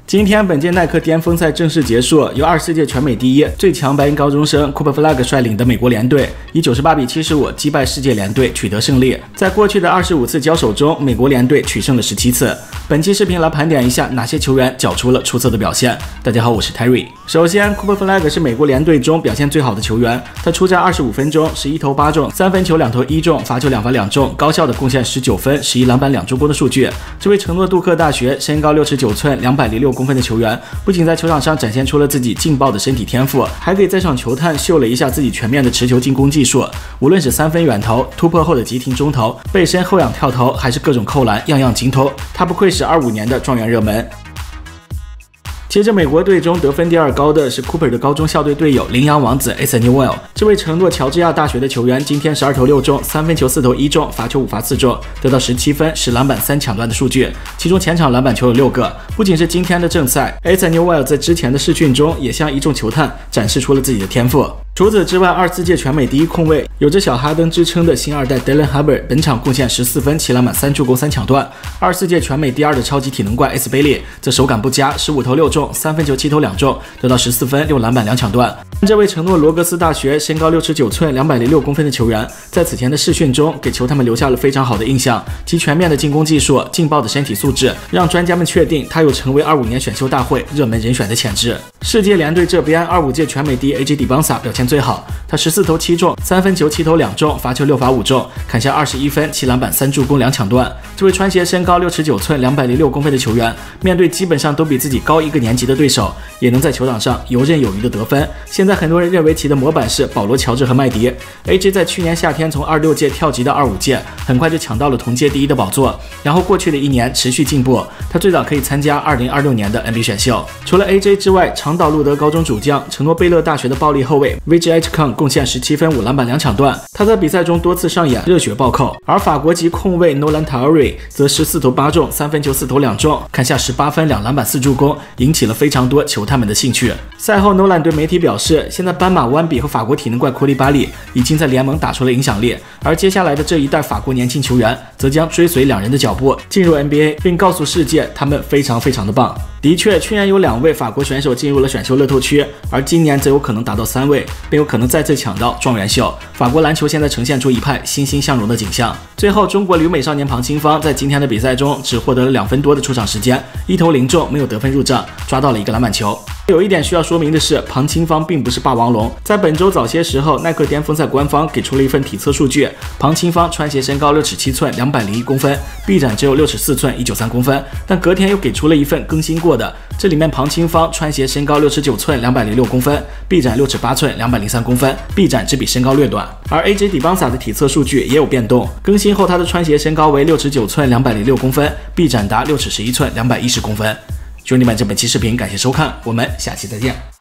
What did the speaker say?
今天本届耐克巅峰赛正式结束，由24届全美第一、最强白人高中生 Cooper Flagg 率领的美国联队以98比75击败世界联队，取得胜利。在过去的25次交手中，美国联队取胜了17次。本期视频来盘点一下哪些球员缴出了出色的表现。大家好，我是 Terry。首先 ，Cooper Flagg 是美国联队中表现最好的球员，他出战25分钟，11投8中，3分球2投1中，罚球2罚2中，高效的贡献19分、11篮板2助攻的数据。这位承诺杜克大学、身高69寸、206公分的球员，不仅在球场上展现出了自己劲爆的身体天赋，还给在场球探秀了一下自己全面的持球进攻技术。无论是3分远投、突破后的急停中投、背身后仰跳投，还是各种扣篮，样样精通。他不愧是25年的状元热门。接着，美国队中得分第2高的是 Cooper 的高中校队队友羚羊王子 Ethan Newell。这位承诺乔治亚大学的球员，今天12投6中，3分球4投1中，罚球5罚4中，得到17分、10篮板3抢断的数据，其中前场篮板球有6个。不仅是今天的正赛 ，Ethan Newell 在之前的试训中也向一众球探展示出了自己的天赋。除此之外，24届全美第一控卫，有着小哈登之称的新二代 Dylan Hubbard 本场贡献14分、7篮板3助攻3抢断。24届全美第2的超级体能怪 S. Bailey 则手感不佳，15投6中，3分球7投2中，得到14分、6篮板2抢断。这位承诺罗格斯大学、身高69寸、206公分的球员，在此前的试训中给球探们留下了非常好的印象，其全面的进攻技术、劲爆的身体素质，让专家们确定他有成为25年选秀大会热门人选的潜质。世界联队这边，25届全美第一 AJ 迪邦萨表现最好，他14投7中，3分球7投2中，罚球6罚5中，砍下21分、7篮板3助攻2抢断。这位穿鞋身高69寸、206公分的球员，面对基本上都比自己高一个年级的对手，也能在球场上游刃有余的得分。现在很多人认为其的模板是保罗·乔治和麦迪。AJ 在去年夏天从26届跳级到25届，很快就抢到了同届第一的宝座。然后过去的1年持续进步，他最早可以参加2026年的 NBA 选秀。除了 AJ 之外，长岛路德高中主将、承诺贝勒大学的暴力后卫 VJ Edgecombe 贡献17分、5篮板2抢断。他在比赛中多次上演热血暴扣，而法国籍控卫 Nolan Tauri 则14投8中，3分球4投2中，砍下18分、2篮板4助攻，引起了非常多球探们的兴趣。赛后 Nolan 对媒体表示，现在斑马湾比和法国体能怪库利巴利已经在联盟打出了影响力，而接下来的这一代法国年轻球员则将追随两人的脚步进入 NBA， 并告诉世界他们非常的棒。的确，去年有2位法国选手进入了选秀乐透区，而今年则有可能达到3位，并有可能再次抢到状元秀。法国篮球现在呈现出一派欣欣向荣的景象。最后，中国旅美少年庞清芳在今天的比赛中只获得了2分多的出场时间，1投0中，没有得分入账，抓到了1个篮板球。有一点需要说明的是，庞清芳并不是霸王龙。在本周早些时候，耐克巅峰赛官方给出了一份体测数据，庞清芳穿鞋身高6尺7寸，201公分，臂展只有6尺4寸，193公分。但隔天又给出了一份更新过的，这里面庞清芳穿鞋身高6尺9寸，206公分，臂展6尺8寸，203公分，臂展只比身高略短。而 AJ 迪邦萨的体测数据也有变动，更新后他的穿鞋身高为6尺9寸，206公分，臂展达6尺11寸，210公分。兄弟们，这本期视频感谢收看，我们下期再见。